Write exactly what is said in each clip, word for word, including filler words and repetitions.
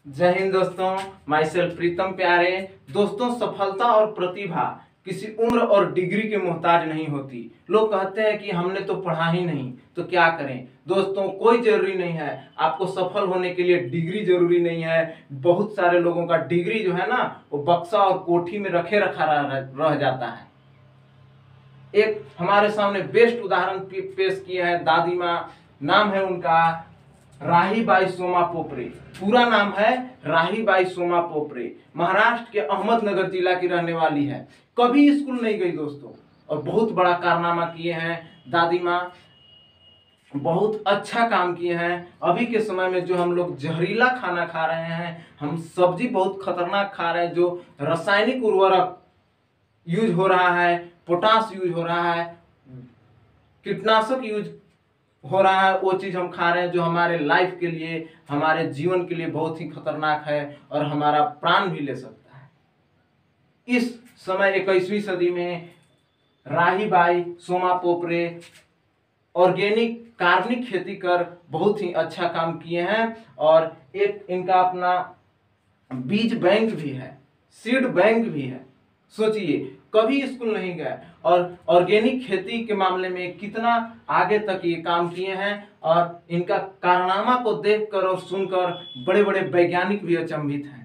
जय हिंद दोस्तों। My self प्रीतम प्यारे। दोस्तों, सफलता और प्रतिभा किसी उम्र और डिग्री के मोहताज नहीं होती। लोग कहते हैं कि हमने तो पढ़ा ही नहीं तो क्या करें। दोस्तों, कोई जरूरी नहीं है। आपको सफल होने के लिए डिग्री जरूरी नहीं है। बहुत सारे लोगों का डिग्री जो है ना, वो बक्सा और कोठी में रखे रखा रह, रह जाता है। एक हमारे सामने बेस्ट उदाहरण पेश किए हैं दादी माँ। नाम है उनका राहीबाई सोमा पोपरे। पूरा नाम है राहीबाई सोमा पोपरे। महाराष्ट्र के अहमदनगर जिला की रहने वाली है। कभी स्कूल नहीं गई दोस्तों, और बहुत बड़ा कारनामा किए हैं दादी माँ। बहुत अच्छा काम किए हैं। अभी के समय में जो हम लोग जहरीला खाना खा रहे हैं, हम सब्जी बहुत खतरनाक खा रहे हैं, जो रासायनिक उर्वरक यूज हो रहा है, पोटास यूज हो रहा है, कीटनाशक यूज हो रहा है, वो चीज हम खा रहे हैं जो हमारे लाइफ के लिए, हमारे जीवन के लिए बहुत ही खतरनाक है और हमारा प्राण भी ले सकता है। इस समय इक्कीसवीं सदी में राहीबाई सोमा पोपरे ऑर्गेनिक कार्बनिक खेती कर बहुत ही अच्छा काम किए हैं। और एक इनका अपना बीज बैंक भी है, सीड बैंक भी है। सोचिए, कभी स्कूल नहीं गए और ऑर्गेनिक खेती के मामले में कितना आगे तक ये काम किए हैं। और इनका कारनामा को देखकर और सुनकर बड़े बड़े वैज्ञानिक भी अचंभित हैं।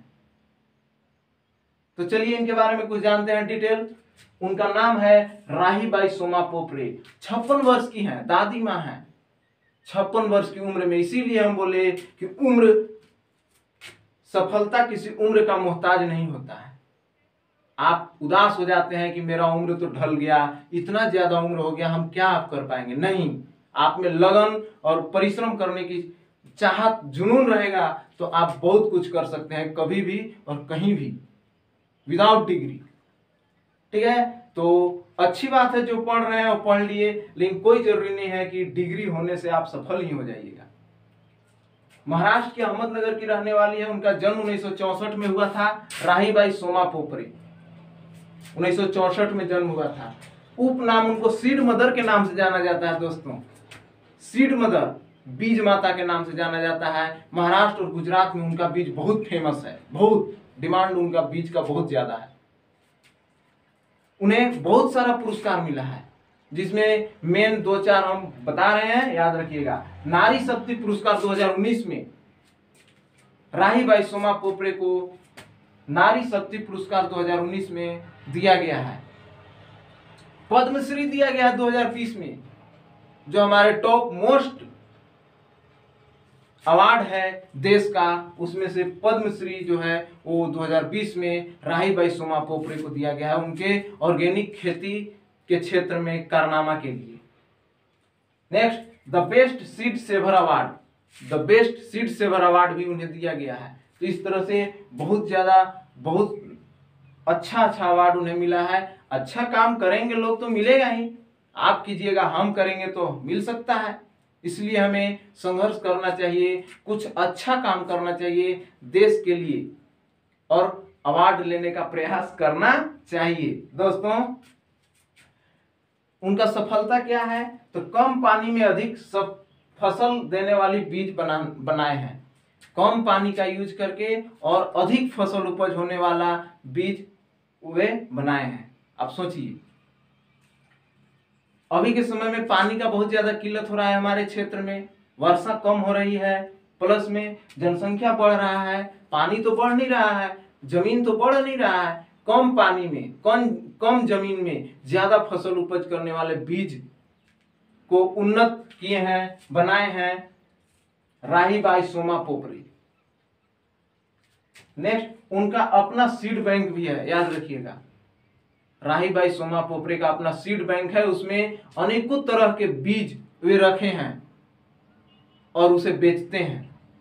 तो चलिए इनके बारे में कुछ जानते हैं डिटेल। उनका नाम है राहीबाई सोमा पोपरे। छप्पन वर्ष की हैं, दादी माँ हैं। छप्पन वर्ष की उम्र में, इसीलिए हम बोले कि उम्र, सफलता किसी उम्र का मोहताज नहीं होता है। आप उदास हो जाते हैं कि मेरा उम्र तो ढल गया, इतना ज्यादा उम्र हो गया, हम क्या आप कर पाएंगे। नहीं, आप में लगन और परिश्रम करने की चाहत, जुनून रहेगा तो आप बहुत कुछ कर सकते हैं, कभी भी और कहीं भी, विदाउट डिग्री। ठीक है, तो अच्छी बात है, जो पढ़ रहे हैं वो पढ़ लिए, लेकिन कोई जरूरी नहीं है कि डिग्री होने से आप सफल ही हो जाइएगा। महाराष्ट्र के अहमदनगर की रहने वाली है। उनका जन्म उन्नीस सौ चौसठ में हुआ था। राहीबाई सोमा पोपरे उन्नीस सौ चौसठ में जन्म हुआ था। उपनाम उनको सीड मदर के नाम से जाना जाता है। दोस्तों, सीड मदर, बीज माता के नाम से जाना जाता है। महाराष्ट्र और गुजरात में उनका बीज बहुत फेमस है, बहुत डिमांड उनका बीज का बहुत ज्यादा है। उन्हें बहुत सारा पुरस्कार मिला है, जिसमें मेन दो चार हम बता रहे हैं, याद रखिएगा। नारी शक्ति पुरस्कार दो हज़ार उन्नीस में राहीबाई सोमा पोपरे को नारी शक्ति पुरस्कार दो हज़ार उन्नीस में दिया गया है। पद्मश्री दिया गया है दो हज़ार बीस में, जो हमारे टॉप मोस्ट अवार्ड है देश का, उसमें से पद्मश्री जो है वो दो हज़ार बीस में राहीबाई सोमा पोपरे को दिया गया है, उनके ऑर्गेनिक खेती के क्षेत्र में कारनामा के लिए। Next, the best seed saver award, the best seed saver award भी उन्हें दिया गया है। तो इस तरह से बहुत ज्यादा, बहुत अच्छा अच्छा अवार्ड उन्हें मिला है। अच्छा काम करेंगे लोग तो मिलेगा ही, आप कीजिएगा, हम करेंगे तो मिल सकता है। इसलिए हमें संघर्ष करना चाहिए, कुछ अच्छा काम करना चाहिए देश के लिए, और अवार्ड लेने का प्रयास करना चाहिए। दोस्तों, उनका सफलता क्या है, तो कम पानी में अधिक सब फसल देने वाली बीज बना बनाए हैं। कम पानी का यूज करके और अधिक फसल उपज होने वाला बीज वे बनाए हैं। आप सोचिए, अभी के समय में पानी का बहुत ज्यादा किल्लत हो रहा है हमारे क्षेत्र में। वर्षा कम हो रही है, प्लस में जनसंख्या बढ़ रहा है, पानी तो बढ़ नहीं रहा है, जमीन तो बढ़ नहीं रहा है। कम पानी में, कम कम जमीन में ज्यादा फसल उपज करने वाले बीज को उन्नत किए हैं, बनाए हैं राहीबाई सोमा पोपरे। नेक्स्ट, उनका अपना सीड बैंक भी है, याद रखिएगा। राहीबाई सोमा पोपरे का अपना सीड बैंक है, उसमें अनेकों तरह के बीज वे रखे हैं और उसे बेचते हैं।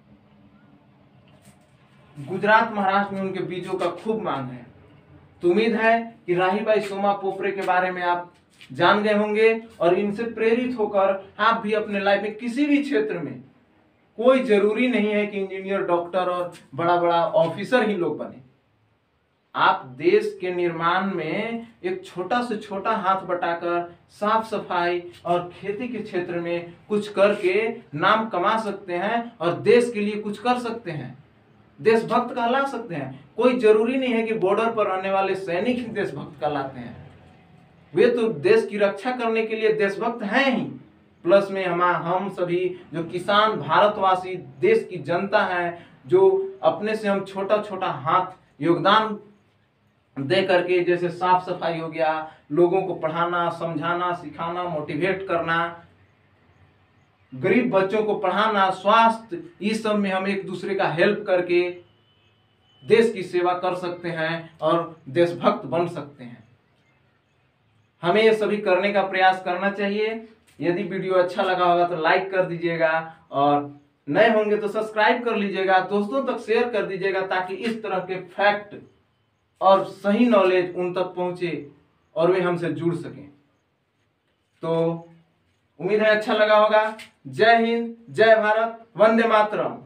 गुजरात, महाराष्ट्र में उनके बीजों का खूब मांग है। तो उम्मीद है कि राहीबाई सोमा पोपरे के बारे में आप जान गए होंगे, और इनसे प्रेरित होकर आप भी अपने लाइफ में किसी भी क्षेत्र में, कोई जरूरी नहीं है कि इंजीनियर, डॉक्टर और बड़ा बड़ा ऑफिसर ही लोग बने। आप देश के निर्माण में एक छोटा से छोटा हाथ बटाकर साफ सफाई और खेती के क्षेत्र में कुछ करके नाम कमा सकते हैं और देश के लिए कुछ कर सकते हैं। देशभक्त कहला सकते हैं। कोई जरूरी नहीं है कि बॉर्डर पर रहने वाले सैनिक ही देशभक्त कहलाते हैं, वे तो देश की रक्षा करने के लिए देशभक्त हैं ही। प्लस में हम हम सभी जो किसान भारतवासी देश की जनता है, जो अपने से हम छोटा छोटा हाथ योगदान दे करके, जैसे साफ सफाई हो गया, लोगों को पढ़ाना समझाना सिखाना मोटिवेट करना, गरीब बच्चों को पढ़ाना, स्वास्थ्य, इस सब में हम एक दूसरे का हेल्प करके देश की सेवा कर सकते हैं और देशभक्त बन सकते हैं। हमें ये सभी करने का प्रयास करना चाहिए। यदि वीडियो अच्छा लगा होगा तो लाइक कर दीजिएगा, और नए होंगे तो सब्सक्राइब कर लीजिएगा, दोस्तों तक शेयर कर दीजिएगा, ताकि इस तरह के फैक्ट और सही नॉलेज उन तक पहुंचे और वे हमसे जुड़ सकें। तो उम्मीद है अच्छा लगा होगा। जय हिंद, जय भारत, वंदे मातरम।